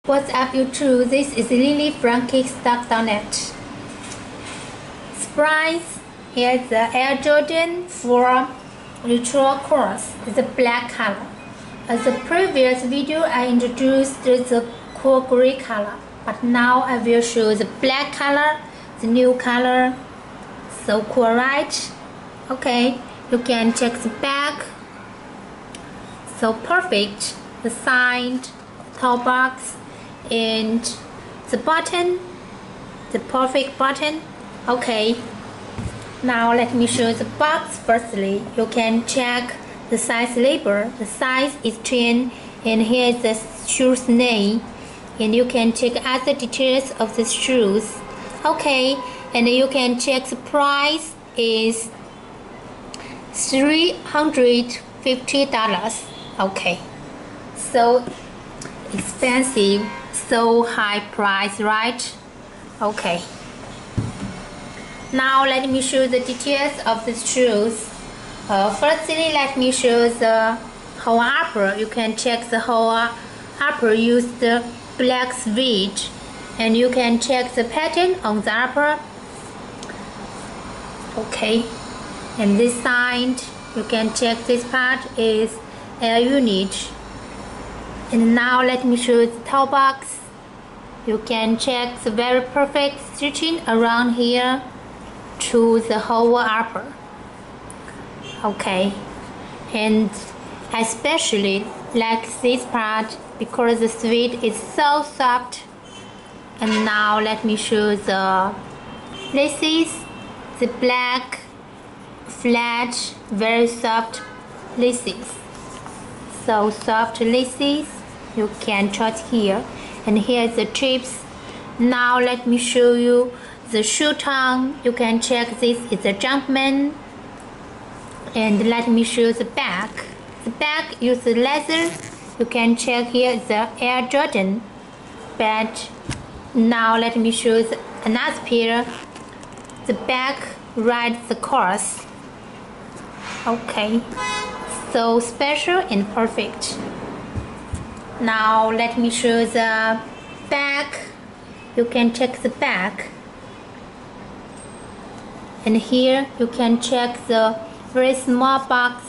What's up YouTube? This is Lily from Kickstart.net. Surprise! Here's the Air Jordan 4 Retro Cross. It's a black color. As the previous video I introduced the cool gray color, but now I will show the black color, the new color. So cool, right? Okay, you can check the back. So perfect. The side, top box, and the button, the perfect button. Okay, now let me show the box. Firstly, you can check the size label. The size is 10, and here is the shoes name, and you can check other details of the shoes. Okay, and you can check the price is $350. Okay, so expensive, so high price, right? Okay, now let me show the details of the shoes. Firstly, let me show the whole upper. You can check the whole upper. Use the black suede, and you can check the pattern on the upper. Okay, and this side you can check this part is air unit. And now let me show the toe box. You can check the very perfect stitching around here to the whole upper. Okay, and I especially like this part because the suede is so soft. And now let me show the laces, the black, flat, very soft laces. So soft laces, you can touch here, and here's the tips. Now let me show you the shoe tongue. You can check this is a Jumpman. And let me show the back. The back uses leather. You can check here the Air Jordan badge. Now let me show another pair. The back rides the course. Okay, so special and perfect. Now let me show the back. You can check the back, and here you can check the very small box.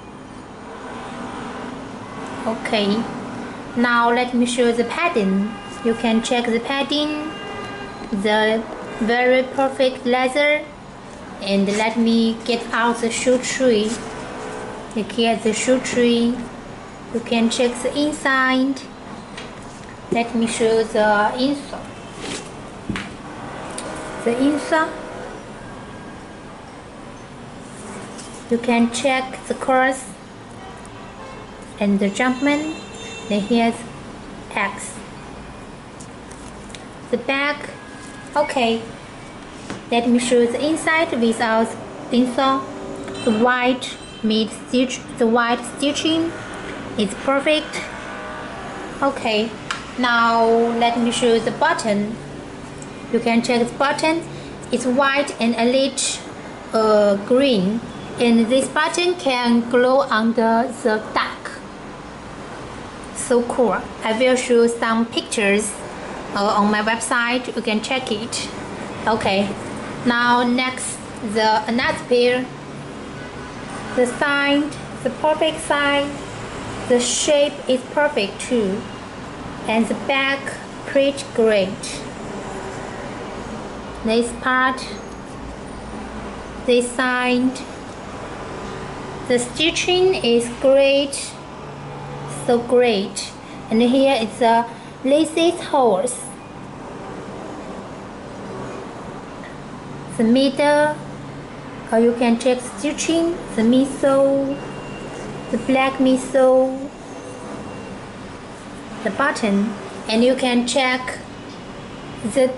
Okay, now let me show the padding. You can check the padding, the very perfect leather. And let me get out the shoe tree. Here's the shoe tree. You can check the inside. Let me show the insole. The insole. You can check the course and the Jumpman. Then here's X. The back. Okay. Let me show the inside without insole. The white stitching is perfect. Okay, now let me show the button. You can check the button. It's white and a little green, and this button can glow under the dark. So cool. I will show some pictures on my website. You can check it. Okay. Now next, another pair. The side, the perfect side. The shape is perfect too, and the back pretty great. This part, this side. The stitching is great, so great. And here is the laces holes. The middle, you can check stitching, the midsole, the black midsole, the button, and you can check the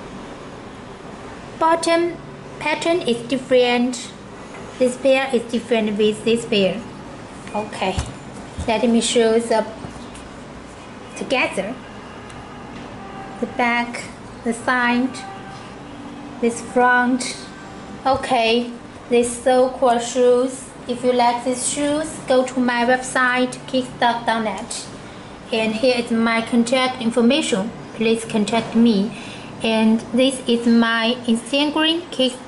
bottom pattern is different. This pair is different with this pair. Okay, let me show the together. The back, the side, this front. Okay, these so cool shoes. If you like these shoes, go to my website kickstart.net And here is my contact information. Please contact me. And this is my Instagram,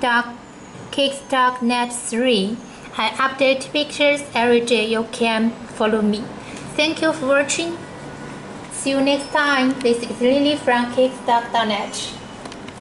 KickstockNet3. I update pictures every day. You can follow me. Thank you for watching. See you next time. This is Lily from Kickstock.net.